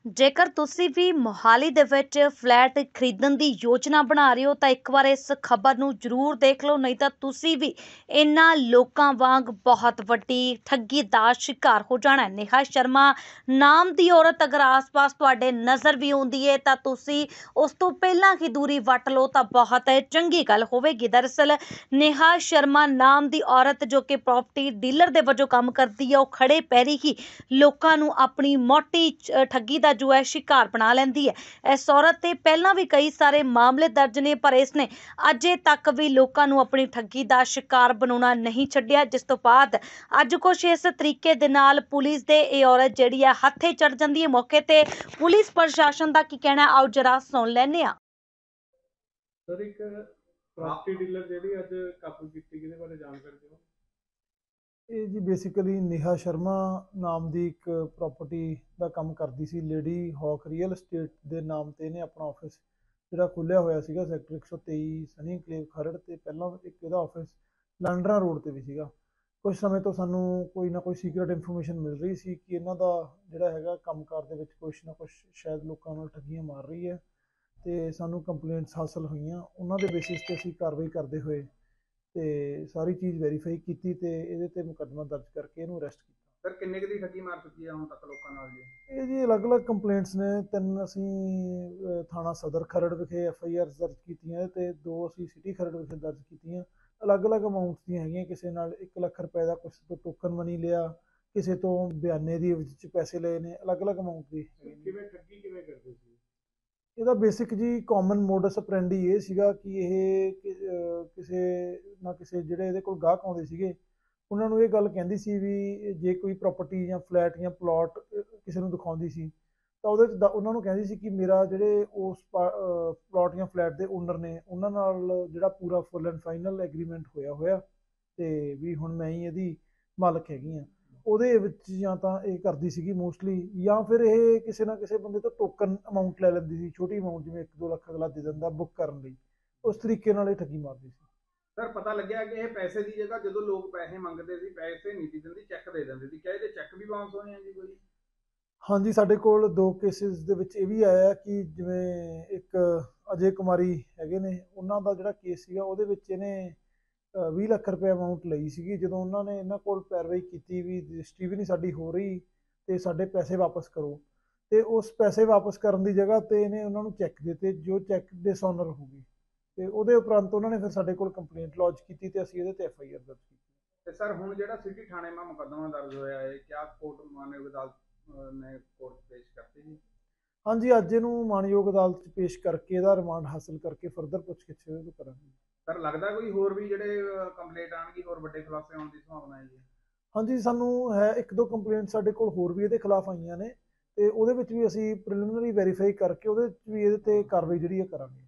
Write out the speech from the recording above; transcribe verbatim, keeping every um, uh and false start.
ਜੇਕਰ ਤੁਸੀਂ ਵੀ ਮੋਹਾਲੀ ਦੇ ਵਿੱਚ ਫਲੈਟ ਖਰੀਦਣ ਦੀ ਯੋਜਨਾ ਬਣਾ ਰਹੇ ਹੋ ਤਾਂ ਇੱਕ ਵਾਰ ਇਸ ਖਬਰ ਨੂੰ ਜ਼ਰੂਰ ਦੇਖ ਲਓ, ਨਹੀਂ ਤਾਂ ਤੁਸੀਂ ਵੀ ਇਹਨਾਂ ਲੋਕਾਂ ਵਾਂਗ ਬਹੁਤ ਵੱਡੀ ਠੱਗੀ ਦਾ ਸ਼ਿਕਾਰ ਹੋ ਜਾਣਾ ਹੈ। ਨੇਹਾ ਸ਼ਰਮਾ ਨਾਮ ਦੀ ਔਰਤ ਅਗਰ ਆਸ-ਪਾਸ ਤੁਹਾਡੇ ਨਜ਼ਰ ਵੀ ਆਉਂਦੀ ਹੈ ਤਾਂ ਤੁਸੀਂ ਉਸ ਤੋਂ ਪਹਿਲਾਂ ਹੀ ਦੂਰੀ ਵੱਟ ਲਓ ਤਾਂ ਬਹੁਤ ਚੰਗੀ ਗੱਲ ਹੋਵੇਗੀ। ਦਰਅਸਲ ਨੇਹਾ ਸ਼ਰਮਾ ਨਾਮ ਦੀ ਔਰਤ ਜੋ ਕਿ ਪ੍ਰੋਪਰਟੀ ਡੀਲਰ ਦੇ ਵਜੋਂ ਕੰਮ ਕਰਦੀ ਹੈ, ਉਹ ਖੜੇ ਪੈਰੀ ਹੀ ਲੋਕਾਂ ਨੂੰ ਆਪਣੀ ਮੋਟੀ ਚ- ਠੱਗੀ ਦਾ ਜੋ ਹੈ ਸ਼ਿਕਾਰ ਬਣਾ ਲੈਂਦੀ ਹੈ। ਇਸ ਔਰਤ ਤੇ ਪਹਿਲਾਂ ਵੀ ਕਈ ਸਾਰੇ ਮਾਮਲੇ ਦਰਜ ਨੇ, ਪਰ ਇਸਨੇ ਅਜੇ ਤੱਕ ਵੀ ਲੋਕਾਂ ਨੂੰ ਆਪਣੀ ਠੱਗੀ ਦਾ ਸ਼ਿਕਾਰ ਬਣਾਉਣਾ ਨਹੀਂ ਛੱਡਿਆ, ਜਿਸ ਤੋਂ ਬਾਅਦ ਅੱਜ ਕੁਛ ਇਸ ਤਰੀਕੇ ਦੇ ਨਾਲ ਪੁਲਿਸ ਦੇ ਇਹ ਔਰਤ ਜਿਹੜੀ ਹੈ ਹੱਥੇ ਚੜ ਜਾਂਦੀ ਹੈ। ਮੌਕੇ ਤੇ ਪੁਲਿਸ ਪ੍ਰਸ਼ਾਸਨ ਦਾ ਕੀ ਕਹਿਣਾ, ਆਓ ਜਰਾ ਸੁਣ ਲੈਂਦੇ ਹਾਂ। ਸਰ ਇੱਕ ਪ੍ਰਾਪਰਟੀ ਡੀਲਰ ਜਿਹੜੀ ਅੱਜ ਕਾਬੂ ਕੀਤੀ ਗਈ, ਇਹਦੇ ਬਾਰੇ ਜਾਣਕਾਰੀ ਦਿਓ। ਇਹ ਜੀ ਬੇਸਿਕਲੀ ਨੇਹਾ ਸ਼ਰਮਾ ਨਾਮ ਦੀ ਇੱਕ ਪ੍ਰਾਪਰਟੀ ਦਾ ਕੰਮ ਕਰਦੀ ਸੀ। ਲੇਡੀ ਹੌਕ ਰੀਅਲ estate ਦੇ ਨਾਮ ਤੇ ਇਹਨੇ ਆਪਣਾ ਆਫਿਸ ਜਿਹੜਾ ਖੋਲ੍ਹਿਆ ਹੋਇਆ ਸੀਗਾ ਸੈਕਟਰ ਇੱਕ ਸੌ ਤੇਈ ਸਨੀ ਇਨਕਲੇਵ ਖਰੜ, ਤੇ ਪਹਿਲਾਂ ਇੱਕ ਇਹਦਾ ਆਫਿਸ ਲਾਂਡਰਾ ਰੋਡ ਤੇ ਵੀ ਸੀਗਾ। ਕੁਝ ਸਮੇਂ ਤੋਂ ਸਾਨੂੰ ਕੋਈ ਨਾ ਕੋਈ ਸੀਕ੍ਰੇਟ ਇਨਫੋਰਮੇਸ਼ਨ ਮਿਲ ਰਹੀ ਸੀ ਕਿ ਇਹਨਾਂ ਦਾ ਜਿਹੜਾ ਹੈਗਾ ਕੰਮਕਾਰ ਦੇ ਵਿੱਚ ਕੁਛ ਨਾ ਕੁਛ ਸ਼ਾਇਦ ਲੋਕਾਂ ਨਾਲ ਠੱਗੀਆਂ ਮਾਰ ਰਹੀ ਹੈ, ਤੇ ਸਾਨੂੰ ਕੰਪਲੇਂਟਸ ਹਾਸਲ ਹੋਈਆਂ। ਉਹਨਾਂ ਦੇ ਬੇਸਿਸ ਤੇ ਅਸੀਂ ਕਾਰਵਾਈ ਕਰਦੇ ਹੋਏ ਤੇ ਸਾਰੀ ਚੀਜ਼ ਵੈਰੀਫਾਈ ਕੀਤੀ ਤੇ ਇਹਦੇ ਤੇ ਮੁਕੱਦਮਾ ਦਰਜ ਕਰਕੇ ਇਹਨੂੰ ਅਰੈਸਟ ਕੀਤਾ। ਸਰ ਕਿੰਨੇ ਕੁ ਦੀ ਠੱਗੀ ਮਾਰ ਚੁੱਕੀ ਹੈ ਹੁਣ ਤੱਕ ਲੋਕਾਂ ਨਾਲ ਜੀ? ਇਹ ਜੀ ਅਲੱਗ-ਅਲੱਗ ਕੰਪਲੇਂਟਸ ਨੇ। ਤਿੰਨ ਅਸੀਂ ਅਹ, ਥਾਣਾ ਸਦਰ ਖਰੜ ਵਿਖੇ ਐਫ ਆਈ ਆਰ ਦਰਜ ਕੀਤੀਆਂ ਤੇ ਦੋ ਅਸੀਂ ਸਿਟੀ ਖਰੜ ਵਿਖੇ ਦਰਜ ਕੀਤੀਆਂ। ਅਲੱਗ-ਅਲੱਗ ਅਮਾਊਂਟਸ ਦੀਆਂ ਹੈਗੀਆਂ। ਕਿਸੇ ਨਾਲ ਇੱਕ ਲੱਖ ਰੁਪਏ ਦਾ ਕੁਛ ਤੋਂ ਟੋਕਨ ਮਨੀ ਲਿਆ, ਕਿਸੇ ਤੋਂ ਬਿਆਨੇ ਦੀ ਵਿੱਚ ਪੈਸੇ ਲਏ ਨੇ, ਅਲੱਗ-ਅਲੱਗ ਅਮਾਊਂਟ ਦੀ। ਕਿਵੇਂ ਠੱਗੀ ਕਿਵੇਂ ਕਰਦੇ ਸੀ? ਇਹਦਾ ਬੇਸਿਕ ਜੀ ਕਾਮਨ ਮੋਡਸ ਆਪਰੈਂਡੀ ਇਹ ਸੀਗਾ ਕਿ ਇਹ ਕਿ- ਅਹ ਕਿਸੇ ਨਾ ਕਿਸੇ ਜਿਹੜੇ ਇਹਦੇ ਕੋਲ ਗਾਹਕ ਆਉਂਦੇ ਸੀਗੇ, ਉਹਨਾਂ ਨੂੰ ਇਹ ਗੱਲ ਕਹਿੰਦੀ ਸੀ ਵੀ ਜੇ ਕੋਈ ਪ੍ਰਾਪਰਟੀ ਜਾਂ ਫਲੈਟ ਜਾਂ ਪਲਾਟ ਕਿਸੇ ਨੂੰ ਦਿਖਾਉਂਦੀ ਸੀ ਤਾਂ ਉਹਦੇ 'ਚ ਦ- ਉਹਨਾਂ ਨੂੰ ਕਹਿੰਦੀ ਸੀ ਕਿ ਮੇਰਾ ਜਿਹੜੇ ਉਸ ਪਲਾਟ ਜਾਂ ਫਲੈਟ ਦੇ ਓਨਰ ਨੇ ਉਹਨਾਂ ਨਾਲ ਜਿਹੜਾ ਪੂਰਾ ਫੁੱਲ ਐਂਡ ਫਾਈਨਲ ਐਗਰੀਮੈਂਟ ਹੋਇਆ ਹੋਇਆ ਤੇ ਵੀ ਹੁਣ ਮੈਂ ਹੀ ਇਹਦੀ ਮਾਲਕ ਹੈਗੀ ਹਾਂ। ਉਹਦੇ ਵਿੱਚ ਜਾਂ ਤਾਂ ਇਹ ਕਰਦੀ ਸੀਗੀ ਮੋਸਟਲੀ, ਜਾਂ ਫਿਰ ਇਹ ਕਿਸੇ ਨਾ ਕਿਸੇ ਬੰਦੇ ਤੋਂ ਟੋਕਨ ਅਮਾਊਂਟ ਲੈ ਲੈਂਦੀ ਸੀ, ਛੋਟੀ ਅਮਾਊਂਟ, ਜਿਵੇਂ ਇੱਕ ਦੋ ਲੱਖ ਅਗਲਾ ਦੇ ਦਿੰਦਾ ਬੁੱਕ ਕਰਨ ਲਈ। ਉਸ ਤਰੀਕੇ ਨਾਲ ਇਹ ਠੱਗੀ ਮਾਰਦੀ ਸੀ। ਸਰ ਪਤਾ ਲੱਗਿਆ ਕਿ ਇਹ ਪੈਸੇ ਦੀ ਜਗ੍ਹਾ ਜਦੋਂ ਲੋਕ ਪੈਸੇ ਮੰਗਦੇ ਸੀ, ਪੈਸੇ ਨਹੀਂ ਸੀ ਦਿੰਦੀ, ਚੈੱਕ ਦੇ ਦਿੰਦੇ ਸੀ। ਕਿਆ ਇਹਦੇ ਚੈੱਕ ਵੀ ਬਾਉਂਸ ਹੋਏ ਆ ਜੀ ਕੋਈ? ਹਾਂਜੀ, ਸਾਡੇ ਕੋਲ ਦੋ ਕੇਸਿਸ ਦੇ ਵਿੱਚ ਇਹ ਵੀ ਆਇਆ ਕਿ ਜਿਵੇਂ ਇੱਕ ਅਜੇ ਕੁਮਾਰੀ ਹੈਗੇ ਨੇ, ਉਹਨਾਂ ਦਾ ਜਿਹੜਾ ਕੇਸ ਸੀਗਾ ਉਹਦੇ ਵਿੱਚ ਇਹਨੇ ਅ, ਵੀਹ ਲੱਖ ਰੁਪਏ ਅਮਾਊਂਟ ਲਈ ਸੀਗੀ। ਜਦੋਂ ਉਹਨਾਂ ਨੇ ਇਹਨਾਂ ਕੋਲ ਪੈਰਵਾਈ ਕੀਤੀ ਵੀ ਰਜਿਸਟਰੀ ਵੀ ਨਹੀਂ ਸਾਡੀ ਹੋ ਰਹੀ ਤੇ ਸਾਡੇ ਪੈਸੇ ਵਾਪਸ ਕਰੋ, ਤੇ ਉਸ ਪੈਸੇ ਵਾਪਸ ਕਰਨ ਦੀ ਜਗ੍ਹਾ ਤੇ ਇਹਨੇ ਉਹਨਾਂ ਨੂੰ ਚੈੱਕ ਦਿੱਤੇ ਜੋ ਚੈੱਕ ਡਿਸਓਨਰ ਹੋ ਗਈ, ਤੇ ਉਹਦੇ ਉਪਰੰਤ ਉਹਨਾਂ ਨੇ ਫਿਰ ਸਾਡੇ ਕੋਲ ਕੰਪਲੇਂਟ ਲੌਜ ਕੀਤੀ ਤੇ ਅਸੀਂ ਇਹਦੇ ਤੇ ਐਫ ਆਈ ਆਰ ਦਰਜ ਕੀਤੀ। ਤੇ ਸਰ ਹੁਣ ਜਿਹੜਾ ਸਿਟੀ ਥਾਣੇ ਮਾ ਮੁਕੱਦਮਾ ਦਰਜ ਹੋਇਆ ਹੈ, ਕਿਆ ਕੋਰਟ ਮਾਨਯੋਗ ਅਦਾਲਤ ਅਹ, ਨੇ ਕੋਰਟ ਪੇਸ਼ ਕਰਤੀ ਜੀ? ਹਾਂਜੀ, ਅੱਜ ਇਹਨੂੰ ਮਾਣਯੋਗ ਅਦਾਲਤ 'ਚ ਪੇਸ਼ ਕਰਕੇ ਇਹਦਾ ਰਿਮਾਂਡ ਹਾਸਲ ਕਰਕੇ ਫਰਦਰ ਪੁੱਛਗਿੱਛ ਇਹਦੇ ਤੋਂ ਕਰਾਂਗੇ। ਸਰ ਲੱਗਦਾ ਕੋਈ ਹੋਰ ਵੀ ਜਿਹੜੇ ਕੰਪਲੇਂਟ ਆਣਗੇ, ਹੋਰ ਵੱਡੇ ਖੁਲਾਸੇ ਹੋਣ ਦੀ ਸੰਭਾਵਨਾ ਹੈ ਜੀ? ਹਾਂਜੀ, ਸਾਨੂੰ ਹੈ ਇੱਕ ਦੋ ਕੰਪਲੇਂਟ ਸਾਡੇ ਕੋਲ ਹੋਰ ਵੀ ਇਹਦੇ ਖਿਲਾਫ ਆਈਆਂ ਨੇ, ਤੇ ਉਹਦੇ ਵਿੱਚ ਵੀ ਅਸੀਂ ਪ੍ਰੀਲਿਮਿਨਰੀ ਵੈਰੀਫਾਈ ਕਰਕੇ ਉਹਦੇ 'ਚ ਵੀ ਇਹਦੇ ਤੇ ਕਾਰਵਾਈ ਜਿਹੜੀ ਹੈ ਕਰਾਂਗੇ।